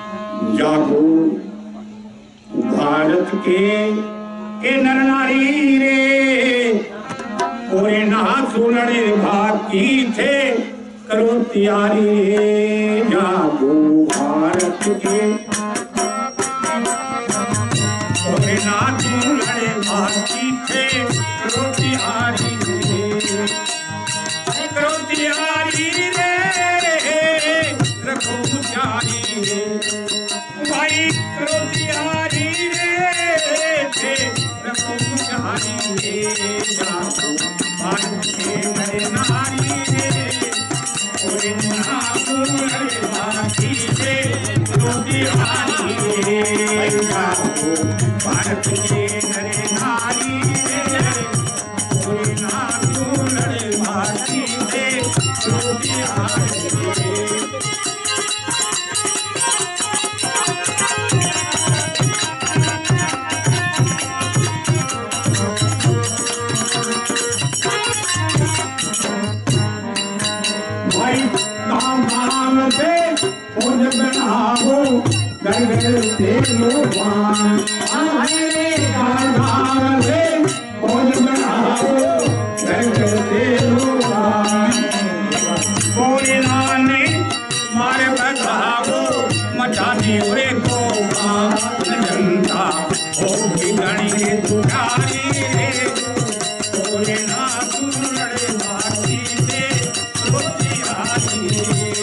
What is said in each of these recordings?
जागो भारत के नर नारी रे, और ना सुनने बाकी थे करो तैयारी रे। जागो भारत के और ना सुनने बाकी थे करो तैयारी रे, करो तैयारी रे, रखो जारी रे भाई, करो तैयारी रे, रखो जारी रे। जागो भारत के नर नारी रे, और ना सुनने बाकी थे करो तैयारी रे। जागो भारत के नर नारी रे, और ना सुनने बाकी थे करो तैयारी रे। बनाओ घर घर से लोबान, गाँव से फौज बनाओ घर घर से लोबान। बोलना ने मारे बताओ मचा दिए को जनता हो बिगड़ी के तुकारी रे, बोलना सुनने बाकी से रोटी आती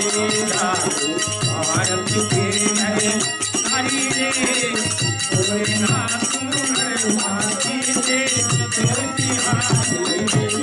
भारत के नर नारी रे, और ना सुनने बाकी से रोटी आती।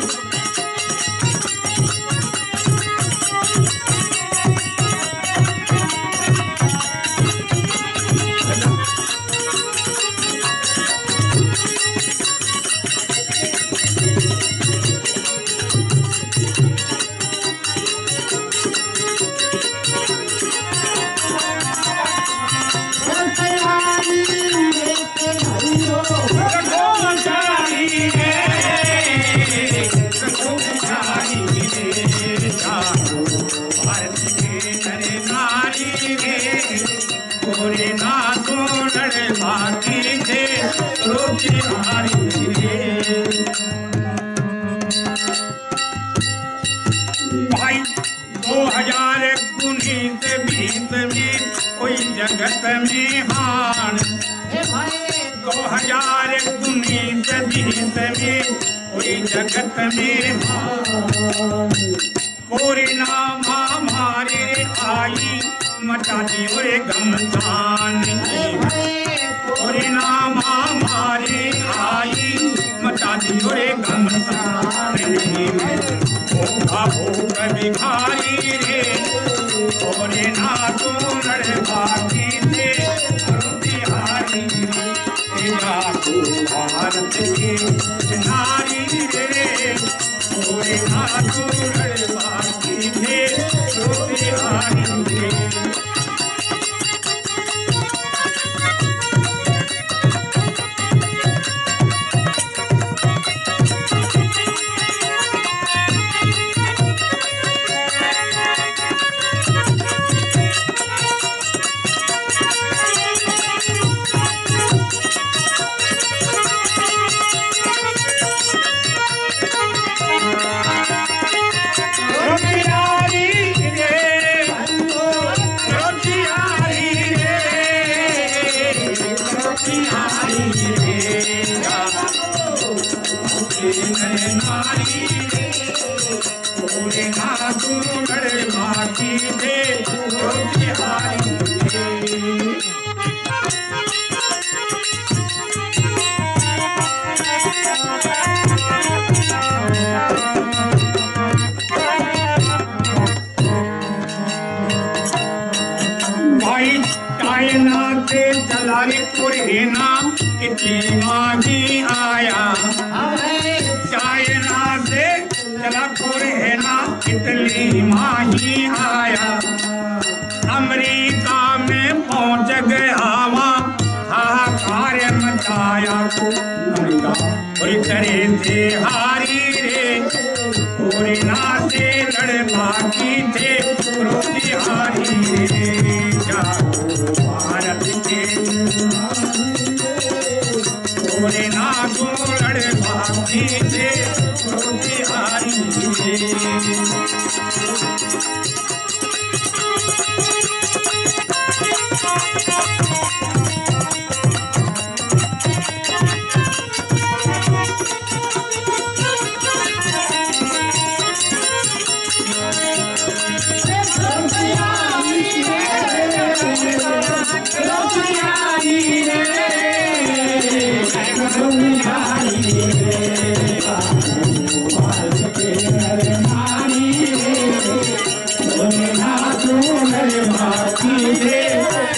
भाई 2019 में कोई जगत में हान, 2019 में कोई जगत में हान। कोरोना महामारी आई मचा दी रे गमदान, कोरोना महामारी आई मचा दी रे गमदान। भूख भिखारी रे, और ना सुनने बाकी थे तिहारी रे। जागो भारत के नारी रे, और ना सुनने बाकी थे तिहारी रे। इतनी माही आया चाइना से चला कोरेना, इतनी माही आया अमेरिका में पहुंच गया, वहाँ हाहाकार मचाया। अमेरिका और करे थे हारी रे, कोरोना से लड़ बाकी थे हारी रे।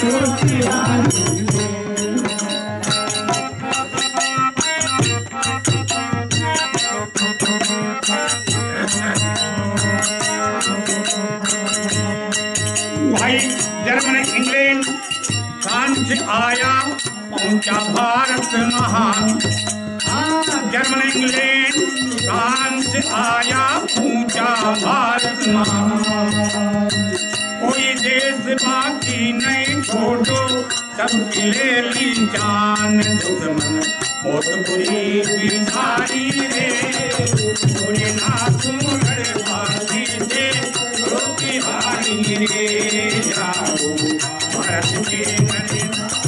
भाई जर्मन इंग्लैंड फ्रांस आया पहुंचा भारत महान। जर्मन इंग्लैंड फ्रांस आया पहुंचा भारत महान। कोई देश बाकी नहीं छोड़ो सबकी ले ली जान। दुश्मन बहुत बुरी बिचारी रे पूरे नाथों लड़बाजी से रोटी हारी रे जाओ भारत के नरे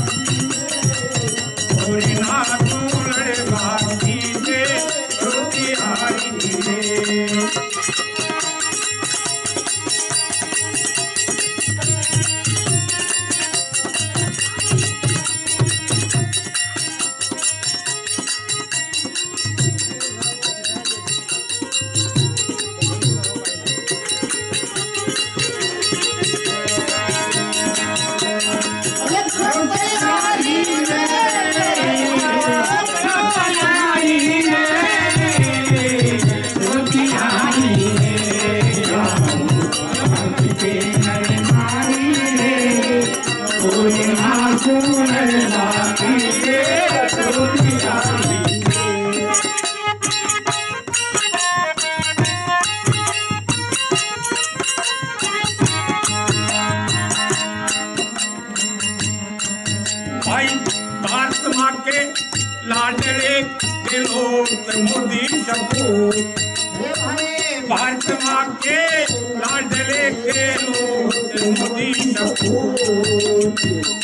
पूरे नाथों लड़बाजी से रोटी हारी रे। भाई भारत माँ के लाडले के लोग मोदी सपूत। भारत माँ के लाडले के लोग मोदी सपूत।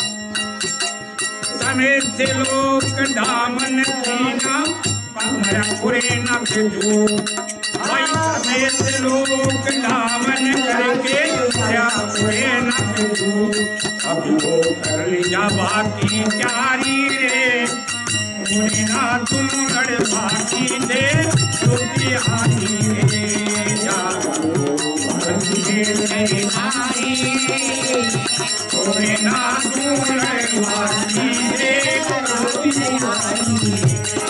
समेत से लोग दामन सीना कमरा पूरे न भेजो। भाई समेत से लोग दामन करके पूरे न भेजो। अभी वो कर लिया बाकी चारी रे पूरे ना तुम लड़ बाकी दे रोटी हारी रे जाओ भारत के नारी पूरे ना तुम लड़ बाकी दे रोटी हारी रे।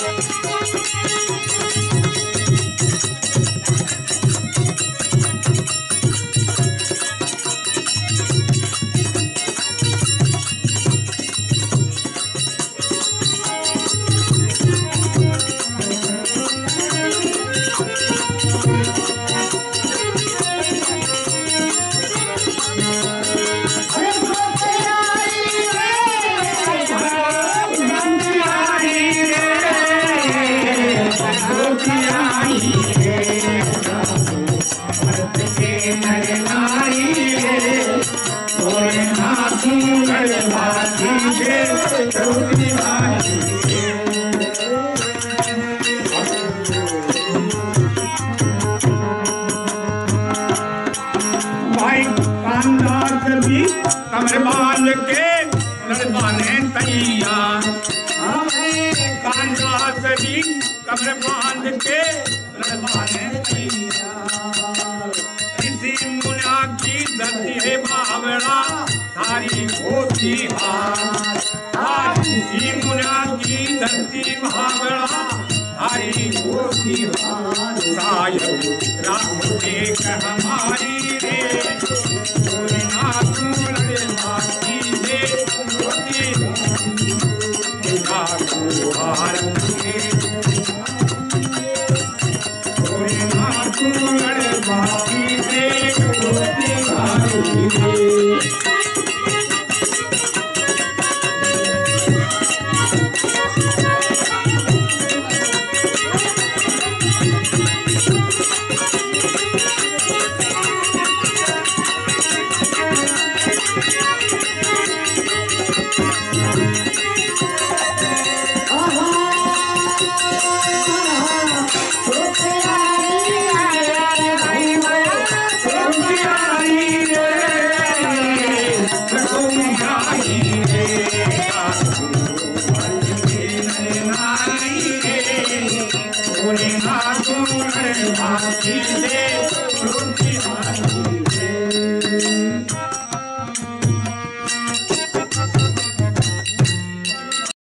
भाई कांदास भी कमर बांध के लड़वाने तैयार। कांदास भी कमर बांध के लड़वाने तैयार। ऋषि मुनिया की धरती है बावड़ा थारी होती हार। ऋषि मुनिया की धरती बावड़ा थारी होती हार। सायब राम देख हमारी रे पूरे नाथों लड़े बाकी दे रोटी भारत के पूरे नाथों लड़े बाकी दे रोटी हारी रे। पूरे हाथों में बाकी दे रोटी